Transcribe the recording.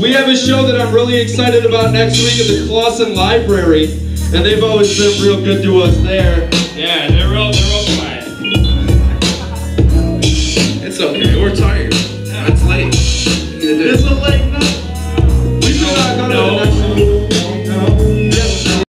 We have a show that I'm really excited about next week at the Clawson Library, and they've always been real good to us there. Yeah, they're real quiet. It's okay, we're tired. It's late. It's a late night.